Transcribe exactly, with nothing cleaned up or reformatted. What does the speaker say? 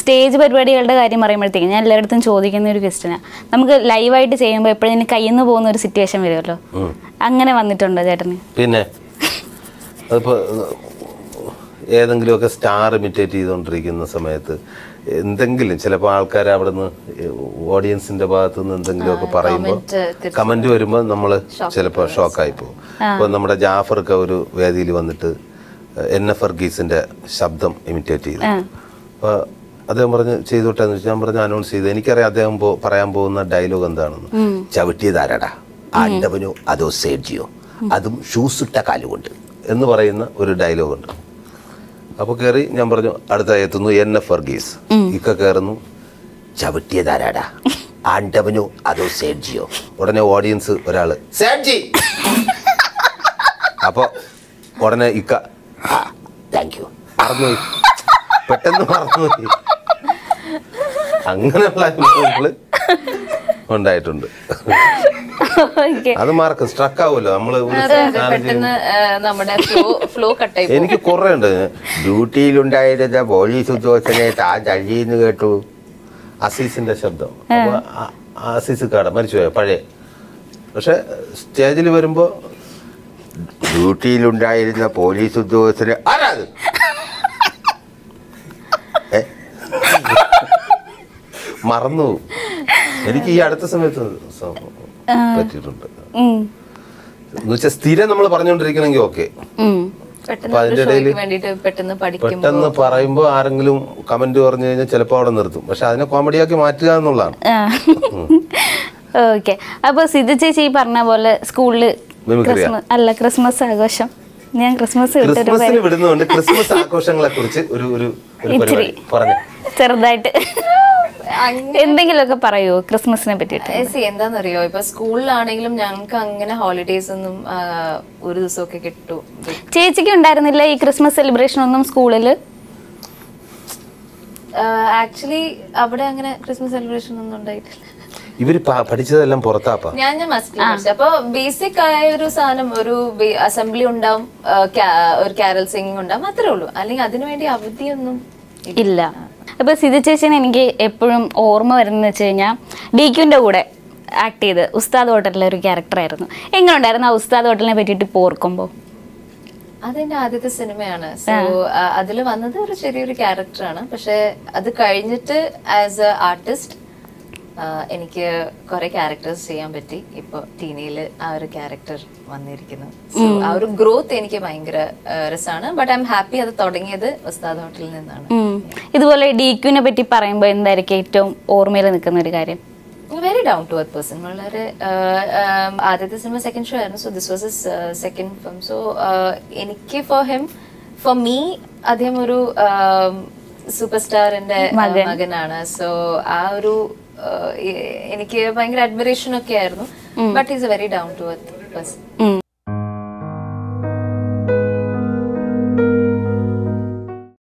Stage പരിപാടികളുടെ കാര്യം പറയുമ്പോഴത്തേക്കും ഞാൻ എല്ലായിടത്തും ചോദിക്കുന്ന ഒരു ക്വസ്റ്റ്യനാണ്. നമുക്ക് ലൈവായിട്ട് ചെയ്യുമ്പോൾ എപ്പോഴും കയ്യിൽ നിന്ന് പോകുന്ന ഒരു സിറ്റുവേഷൻ വരുമല്ലോ, അങ്ങനെ വന്നിട്ടുണ്ടോ ചേട്ടന്? പിന്നെ അതിപ്പോൾ ഏതെങ്കിലുമൊക്കെ സ്റ്റാർ ഇമിറ്റേറ്റ് ചെയ്തുകൊണ്ടിരിക്കുന്ന സമയത്ത് എന്തെങ്കിലും ചിലപ്പോൾ ആൾക്കാർ അവിടെ നിന്ന് ഓഡിയൻസിന്റെ ഭാഗത്തു നിന്ന് എന്തെങ്കിലുമൊക്കെ പറയുമ്പോൾ കമന്റ് വരുമ്പോൾ നമ്മൾ ചിലപ്പോൾ ഷോക്കായി പോകും. ഇപ്പോൾ നമ്മുടെ ജാഫർക്ക് ഒരു വേദിയിൽ വന്നിട്ട് എൻ എഫ് വർഗീസിന്റെ ശബ്ദം ഇമിറ്റേറ്റ് ചെയ്തു. അപ്പോൾ അദ്ദേഹം പറഞ്ഞ് ചെയ്തോട്ടെന്ന് വെച്ചാൽ ഞാൻ പറഞ്ഞ് അനൗൺസ് ചെയ്ത് എനിക്കറിയാം അദ്ദേഹം പറയാൻ പോകുന്ന ഡയലോഗ് എന്താണെന്ന്. ചവിട്ടിയതാരടാ ആണ്ടവനോ അതോ സേഡ്ജിയോ അതും ഷൂസ് ഇട്ട കാലുകൊണ്ട് എന്ന് പറയുന്ന ഒരു ഡയലോഗ് ഉണ്ട്. അപ്പോൾ കയറി ഞാൻ പറഞ്ഞു അടുത്ത എത്തുന്നു എൻ എഫ് വർഗീസ്. ഇക്ക കയറുന്നു ചവിട്ടിയതാരാടാ ആണ്ടവനോ അതോ സേഡ്ജിയോ. ഉടനെ ഓഡിയൻസ് ഒരാള് സേഡ്ജി. അപ്പോൾ ഉടനെ ഇക്ക താങ്ക് യു മറന്നുപോയി, പെട്ടെന്ന് മറന്നുപോയി. അങ്ങനെയുള്ള അനുഭവങ്ങള് ഉണ്ടായിട്ടുണ്ട്. അത് മാർക്ക് സ്ട്രക്ക് ആവുമല്ലോ നമ്മള്. എനിക്ക് കുറെ ഉണ്ട്. ഡ്യൂട്ടിയിലുണ്ടായിരുന്ന പോലീസ് ഉദ്യോഗസ്ഥനെ താൻ തല്ലിന്ന് കേട്ടു. അസീസിന്റെ ശബ്ദം. അപ്പൊ അസീസ് കാട മരിച്ചുപോയ പഴയ. പക്ഷെ സ്റ്റേജിൽ വരുമ്പോ ഡ്യൂട്ടിയിലുണ്ടായിരുന്ന പോലീസ് ഉദ്യോഗസ്ഥന് ആരാത് മറന്നു. എനിക്ക് ഈ അടുത്ത സമയത്ത് പറ്റിയിട്ടുണ്ട്. എന്നുവെച്ചാൽ സ്ഥിരം നമ്മൾ പറഞ്ഞുകൊണ്ടിരിക്കണമെങ്കിൽ ഓക്കെ. അപ്പൊ അതിന്റെ ഇടയിൽ പെട്ടെന്ന് പറയുമ്പോ ആരെങ്കിലും കമന്റ് പറഞ്ഞു കഴിഞ്ഞാൽ ചിലപ്പോ അവിടെ നിർത്തും. പക്ഷെ അതിനെ കോമഡിയാക്കി മാറ്റുക എന്നുള്ളതാണ്. ഓക്കെ. അപ്പൊ സിദ്ധു ചേച്ചി ഈ പറഞ്ഞ പോലെ സ്കൂളില് അല്ല ക്രിസ്മസ് ആഘോഷം ഞാൻ ക്രിസ്മസ് വിടുന്നുണ്ട്. ക്രിസ്മസ് ആഘോഷങ്ങളെ കുറിച്ച് ഒരു ഒരു പറഞ്ഞു ചെറുതായിട്ട് എന്തെങ്കിലുമൊക്കെ പറയൂ ക്രിസ്മസിനെ പറ്റിയിട്ട്. എന്താന്നറിയോ, ഇപ്പൊ സ്കൂളിലാണെങ്കിലും ഞങ്ങൾക്ക് അങ്ങനെ ഹോളിഡേസ് ഒന്നും ഒരു ദിവസമൊക്കെ കിട്ടും. ചേച്ചിക്ക് ഉണ്ടായിരുന്നില്ല ഈ ക്രിസ്മസ് സെലിബ്രേഷൻ ഒന്നും സ്കൂളില്? ആക്ച്വലി അവിടെ അങ്ങനെ ക്രിസ്മസ് സെലിബ്രേഷൻ ഒന്നും ഉണ്ടായിട്ടില്ല. ഇവര് പഠിച്ചതെല്ലാം പുറത്താപ്പാ. ഞാൻ ഞാൻ മസ്റ്റ് അപ്പൊ ബേസിക് ആയ ഒരു സാധനം, ഒരു അസംബ്ലി ഉണ്ടാവും, ഒരു കാരൽ സിംഗിങ് ഉണ്ടാവും, അത്രേ ഉള്ളൂ. അല്ലെങ്കിൽ അതിനുവേണ്ടി അവധിയൊന്നും ഇല്ല. അപ്പൊ സിദ്ധു ചേച്ചിനെ എനിക്ക് എപ്പോഴും ഓർമ്മ വരുന്നത് വെച്ച് കഴിഞ്ഞാൽ ഡി ക്യൂന്റെ കൂടെ ആക്ട് ചെയ്ത് ഉസ്താദ് ഹോട്ടലിലെ ഒരു ക്യാരക്ടർ ആയിരുന്നു. എങ്ങനെ ഉണ്ടായിരുന്നു ആ ഉസ്താദ് ഹോട്ടലിനെ പറ്റിയിട്ട് ഇപ്പോൾ ഓർക്കുമ്പോൾ? അതെന്റെ ആദ്യത്തെ സിനിമയാണ്. സോ അതിൽ വന്നത് ഒരു ചെറിയൊരു ക്യാരക്ടറാണ്. പക്ഷെ അത് കഴിഞ്ഞിട്ട് ആസ് എ ആർട്ടിസ്റ്റ് എനിക്ക് കുറെ ക്യാരക്ടേഴ്സ് ചെയ്യാൻ പറ്റി. ഇപ്പൊ ടീനയില് ആ ഒരു ക്യാരക്ടർ വന്നിരിക്കുന്നു. സോ ആ ഒരു ഗ്രോത്ത് എനിക്ക് ഭയങ്കര രസമാണ്. ബട്ട് ഐ എം ഹാപ്പി അത് തുടങ്ങിയത് ഉസ്താദ് ഹോട്ടലിൽ നിന്നാണ്. ഇതുപോലെ ഡി ക്യൂനെ പറ്റി പറയുമ്പോൾ എന്തായിരിക്കും ഏറ്റവും ഓർമ്മയിൽ നിൽക്കുന്ന ഒരു കാര്യം? Very down to earth person. വളരെ ആദ്യത്തെ സിനിമ സെക്കൻഡ് ഷോ ആയിരുന്നു. So this was his second film. So എനിക്ക് ഫോർ ഹിം ഫോർ മീ അദ്ദേഹം ഒരു സൂപ്പർ സ്റ്റാറിന്റെ മകനാണ്. സോ ആ ഒരു എനിക്ക് ഭയങ്കര അഡ്മിറേഷൻ ഒക്കെ ആയിരുന്നു. But is a very down to earth person.